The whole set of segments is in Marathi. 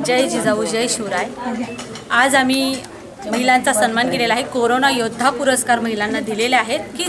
जय जिजाऊ जय शिवराय। आज आम्ही महिलांचा सन्मान केलेला आहे। कोरोना योद्धा पुरस्कार महिलांना दिलेले आहेत की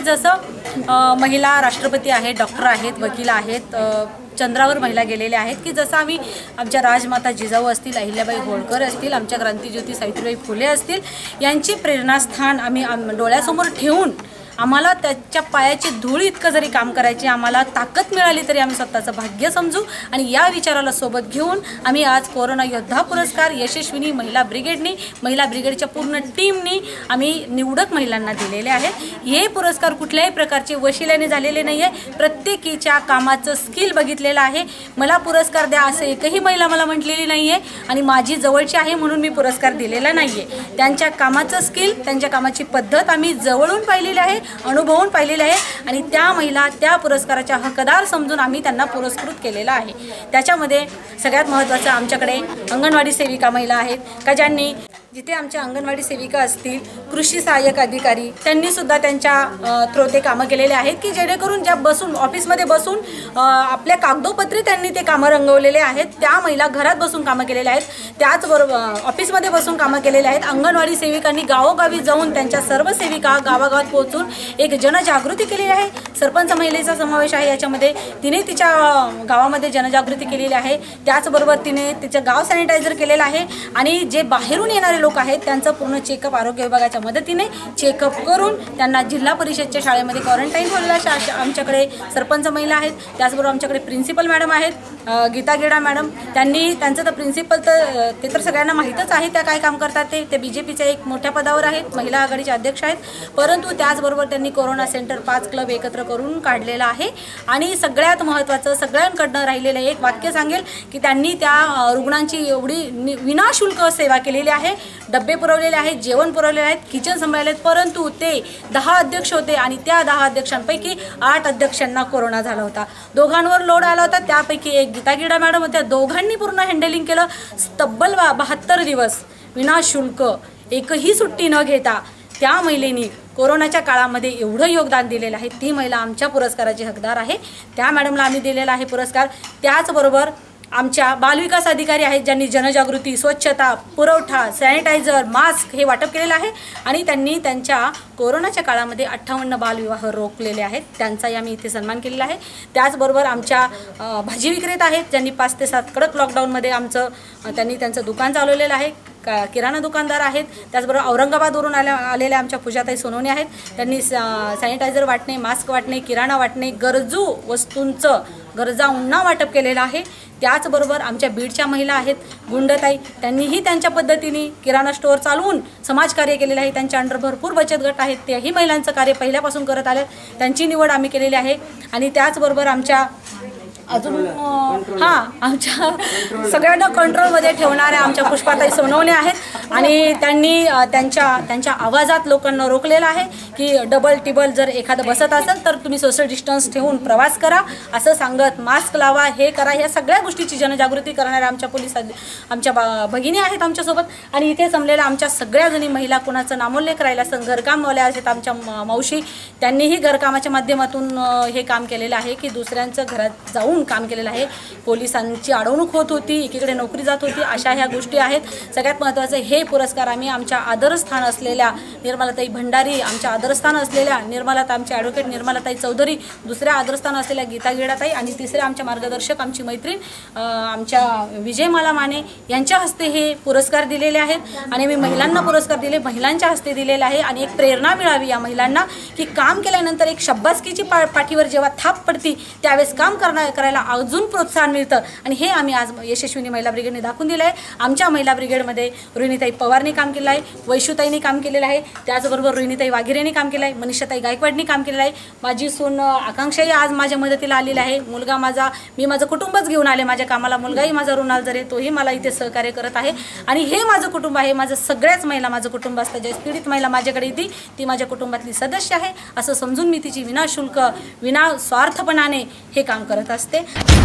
जसं महिला राष्ट्रपती आहेत, डॉक्टर आहेत, वकील आहेत, चंद्रावर महिला गेलेल्या आहेत की जसं आम्ही आमच्या राजमाता जिजाऊ असतील, अहिल्याबाई होळकर असतील, आमच्या क्रांतिज्योती सावित्रीबाई फुले असतील यांची प्रेरणास्थान आम्ही डोळ्यासमोर ठेवून आम्हाला त्याच्या पायाची धूळ इतकं जरी काम करायची आम्हाला ताकद मिळाली तरी आम्ही स्वतःचं भाग्य समजू आणि या विचाराला सोबत घेऊन आम्ही आज कोरोना योद्धा पुरस्कार यशस्विनी महिला ब्रिगेडनी, महिला ब्रिगेडच्या पूर्ण टीमनी आम्ही निवडक महिलांना दिलेले आहेत। हे पुरस्कार कुठल्याही प्रकारचे वशिल्याने झालेले नाही आहे, प्रत्येकीच्या कामाचं स्किल बघितलेलं आहे। मला पुरस्कार द्या असं एकही महिला मला म्हटलेली नाही आहे आणि माझी जवळची आहे म्हणून मी पुरस्कार दिलेला नाही आहे। त्यांच्या कामाचं स्किल, त्यांच्या कामाची पद्धत आम्ही जवळून पाहिलेली आहे, अनुभवून पाहिलेले आहे आणि त्या महिला त्या पुरस्काराच्या हकदार समजून आम्ही त्यांना पुरस्कृत केलेला आहे। त्याच्यामध्ये सगळ्यात महत्त्वाचं आमच्याकडे अंगणवाडी सेविका महिला आहेत का ज्यांनी जिथे आमच्या अंगणवाडी सेविका असतील, कृषी सहाय्यक अधिकारी त्यांनी सुद्धा त्यांच्या थ्रोते कामं केलेले आहेत की जेणेकरून ज्या बसून ऑफिसमध्ये बसून आपल्या कागदोपत्री त्यांनी ते कामं रंगवलेले आहेत। त्या महिला घरात बसून कामं केलेले आहेत, त्याचबरोबर ऑफिसमध्ये बसून कामं केलेले आहेत। अंगणवाडी सेविकांनी गावोगावी जाऊन त्यांच्या सर्व सेविका गावागावात पोहोचून एक जनजागृती केलेली आहे। सरपंच महिलेचा समावेश आहे याच्यामध्ये, तिने तिच्या गावामध्ये जनजागृती केलेली आहे। त्याचबरोबर तिने तिचं गाव सॅनिटायझर केलेलं आहे आणि जे बाहेरून येणारे लोक आहेत त्यांचं पूर्ण चेकअप आरोग्य विभागाच्या मदतीने चेकअप करून त्यांना जिल्हा परिषदच्या शाळेमध्ये क्वारंटाईन ठेवलेला आमच्याकडे सरपंच महिला आहेत। त्याचबरोबर आमच्याकडे प्रिन्सिपल मॅडम आहेत, गीता गेडा मॅडम, त्यांनी त्यांचं तर प्रिन्सिपल तर ते तर सगळ्यांना माहीतच आहे त्या काय काम करतात ते BJPच्या एक मोठ्या पदावर आहेत, महिला आघाडीचे अध्यक्ष आहेत। परंतु त्याचबरोबर त्यांनी कोरोना सेंटर 5 क्लब एकत्र करून काढलेला आहे आणि सगळ्यात महत्त्वाचं सगळ्यांकडनं राहिलेलं एक वाक्य सांगेल की त्यांनी त्या रुग्णांची एवढी विनाशुल्क सेवा केलेली आहे, डब्बे पुरवलेले आहेत, जेवण पुरवलेले आहेत, किचन सांभाळले आहेत। परंतु ते 10 अध्यक्ष होते आणि त्या 10 अध्यक्षांपैकी 8 अध्यक्षांना कोरोना झाला होता, दोघांवर लोड आला होता, त्यापैकी एक गीता गेडा मॅडम होत्या। दोघांनी पूर्ण हँडलिंग केलं, तब्बल 72 दिवस विनाशुल्क एकही सुट्टी न घेता त्या महिलेनी कोरोनाच्या काळामध्ये एवढं योगदान दिलेलं आहे। ती महिला आमच्या पुरस्काराची हकदार आहे, त्या मॅडमला आम्ही दिलेला आहे पुरस्कार। त्याचबरोबर आमच्या बालविकास अधिकारी आहेत ज्यांनी जनजागृती, स्वच्छता, पुरवठा, सॅनिटायझर, मास्क हे वाटप केलेलं आहे आणि त्यांनी त्यांच्या कोरोनाच्या काळामध्ये 58 बालविवाह रोखलेले आहेत, त्यांचाही आम्ही इथे सन्मान केलेला आहे। त्याचबरोबर आमच्या भाजी विक्रेता आहेत ज्यांनी 5 ते 7 कडक लॉकडाऊनमध्ये त्यांनी त्यांचं दुकान चालवलेलं आहे, किराणा दुकानदार आहेत। त्याचबरोबर औरंगाबादवरून आलेल्या आमच्या पूजाताई सोनवणे आहेत, त्यांनी सॅनिटायझर वाटणे, मास्क वाटणे, किराणा वाटणे, गरजू वस्तूंचं गरजांना वाटप केलेलं आहे। त्याचबरोबर आमच्या बीडच्या महिला आहेत गुंडताई, त्यांनीही त्यांच्या पद्धतीने किराणा स्टोअर चालवून समाजकार्य केलेलं आहे, त्यांच्या अंडर भरपूर बचत गट आहेत, तेही महिलांचं कार्य पहिल्यापासून करत आले, त्यांची निवड आम्ही केलेली आहे। आणि त्याचबरोबर आमच्या अजून आमच्या सगळ्यांना कंट्रोलमध्ये ठेवणाऱ्या आमच्या पुष्पाताई सोनवणे आहेत आणि त्यांनी त्यांच्या आवाजात लोकांना रोखलेलं आहे की डबल टिबल जर एखादं बसत असेल तर तुम्ही सोशल डिस्टन्स ठेवून प्रवास करा असं सांगत, मास्क लावा, हे करा, ह्या सगळ्या गोष्टीची जनजागृती करणाऱ्या आमच्या पोलीस आमच्या भगिनी आहेत आमच्यासोबत। आणि इथे जमलेल्या आमच्या सगळ्याजणी महिला, कोणाचं नामोल्लेख राहिला असं घरकामवाल्या आहेत आमच्या मावशी, त्यांनीही घरकामाच्या माध्यमातून हे काम केलेलं आहे की दुसऱ्यांचं घरात जाऊन काम केलेलं आहे। पोलिसांची अडवणूक होत होती, एकीकडे नोकरी जात होती, अशा ह्या गोष्टी आहेत। सगळ्यात महत्त्वाचं हे पुरस्कार आम्ही आमच्या आदरस्थान असलेल्या निर्मलाताई भंडारी, आमच्या आदरस्थान असलेल्या आमच्या ॲडव्होकेट निर्मलाताई चौधरी, दुसऱ्या आदरस्थान असलेल्या गीता गेडाताई आणि तिसऱ्या आमच्या मार्गदर्शक आमची मैत्रीण आमच्या विजयमाला माने यांच्या हस्ते हे पुरस्कार दिलेले आहेत। आणि मी महिलांना पुरस्कार दिले, महिलांच्या हस्ते दिलेले आहे आणि एक प्रेरणा मिळावी या महिलांना की काम केल्यानंतर एक शब्बासकीची पाठीवर जेव्हा थाप पडती त्यावेळेस काम करायला अजून प्रोत्साहन मिळतं आणि हे आम्ही आज यशस्विनी महिला ब्रिगेडने दाखवून दिलं आहे। आमच्या महिला ब्रिगेडमध्ये रोहिणीताई पवारने काम केलं आहे, वैशुताईंनी काम केलेलं आहे, त्याचबरोबर रोहिणीताई वाघिरेंनी काम केलं आहे, मनीषाताई गायकवाडनी काम केलेलं आहे, माझी सून आकांक्षाही आज माझ्या मदतीला आलेला आहे, मुलगा मी माझं कुटुंबच घेऊन आले माझ्या कामाला, मुलगाही माझा रुणाल तोही मला इथे सहकार्य करत आहे आणि हे माझं कुटुंब आहे, माझं सगळ्याच महिला माझं कुटुंब असतं, ज्या पीडित महिला माझ्याकडे येते ती माझ्या कुटुंबातली सदस्य आहे असं समजून मी तिची विनाशुल्क विना स्वार्थपणाने हे काम करत असते।